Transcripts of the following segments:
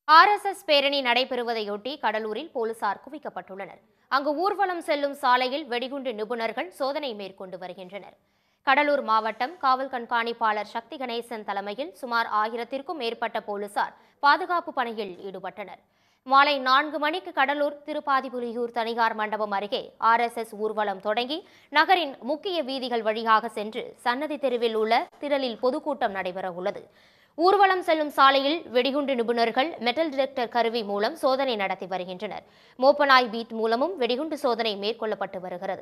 RSS பேரணி நடைபெறுவதையொட்டி கடலூரில் போலீசார் குவிக்கப்பட்டுள்ளனர். அங்கு ஊர்வலம் செல்லும் சாலையில் வெடிகுண்டு நிபுணர்கள் சோதனை மேற்கொண்டு வருகின்றனர். கடலூர் மாவட்டம் காவல் கண்காணிப்பாளர் சக்தி கணேசன் தலைமையில் சுமார் 1000க்கும் மேற்பட்ட போலீசார் பாதுகாப்பு பணியில் ஈடுபட்டனர். மாலை 4 மணிக்கு கடலூர் திருப்பாதிபுலியூர் தனியார் மண்டபம் அருகே RSS ஊர்வலம் தொடங்கி நகரின் முக்கிய வீதிகள் வழியாக சென்று சன்னதி தெருவில் உள்ள திரளில் பொதுக்கூட்டம் நடைபெறவுள்ளது. ஊர்வலம் செல்லும் சாலையில் வெடிகுண்டு நிபுணர்கள் மெட்டல் டிடெக்டர் கருவி மூலம் சோதனை நடத்தி வருகின்றனர். மோப்பனாய் பீட் மூலமும் வெடிகுண்டு சோதனை மேற்கொள்ளப்பட்டு வருகிறது.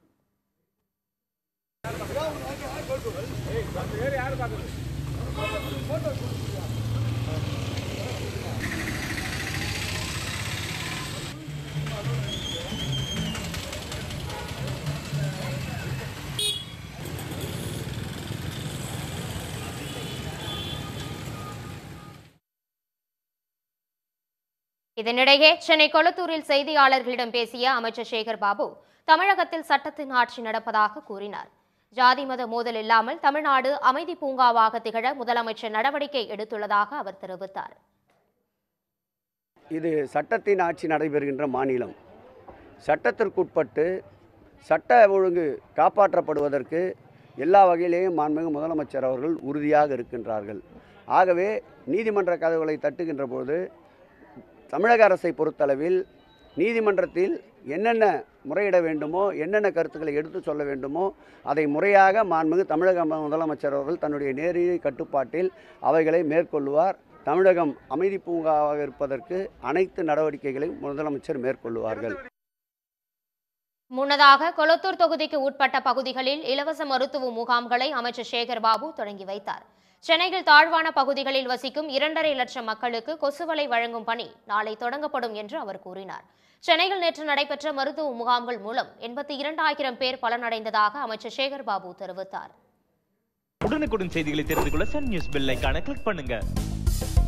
இதனிடையே சென்னை கொளத்தூரில் செய்தியாளர்களிடம் பேசிய அமைச்சர் சேகர் பாபு தமிழகத்தில் சட்டத்தின் ஆட்சி நடப்பதாக கூறினார். ஜாதி மத மோதல் இல்லாமல் தமிழ்நாடு அமைதி பூங்காவாக திகழ முதலமைச்சர் நடவடிக்கை எடுத்துள்ளதாக அவர் தெரிவித்தார். இது சட்டத்தின் ஆட்சி நடைபெறுகின்ற மாநிலம். சட்டத்திற்குட்பட்டு சட்ட ஒழுங்கு காப்பாற்றப்படுவதற்கு எல்லா வகையிலேயும் மாண்புமிகு முதலமைச்சர் அவர்கள் உறுதியாக இருக்கின்றார்கள். ஆகவே நீதிமன்ற கதவுகளை தட்டுகின்ற போது தமிழக அரசை பொறுத்தளவில் நீதிமன்றத்தில் என்னென்ன முறையிட வேண்டுமோ, என்னென்ன கருத்துக்களை எடுத்து சொல்ல வேண்டுமோ அதை முறையாக மாண்புமிகு தமிழக முதலமைச்சர் அவர்கள் தன்னுடைய நேரடி கட்டுப்பாட்டில் அவைகளை மேற்கொள்வார். தமிழகம் அமைதி பூங்காவாக இருப்பதற்கு அனைத்து நடவடிக்கைகளையும் முதலமைச்சர் மேற்கொள்வார்கள். முன்னதாக கொளத்தூர் தொகுதிக்கு உட்பட்ட பகுதிகளில் இலவச மருத்துவ முகாம்களை அமைச்சர் சேகர் பாபு தொடங்கி வைத்தார். சென்னையில் தாழ்வான பகுதிகளில் வசிக்கும் 2.5 லட்சம் மக்களுக்கு கொசுவலை வழங்கும் பணி நாளை தொடங்கப்படும் என்று அவர் கூறினார். சென்னையில் நேற்று நடைபெற்ற மருத்துவ முகாம்கள் மூலம் 82,000 பேர் பலனடைந்ததாக அமைச்சர் சேகர் பாபு தெரிவித்தார். உடனுக்குடன் செய்திகளை தெரிந்து கொள்ள சன் நியூஸ் பெல் ஐகானை கிளிக் பண்ணுங்க.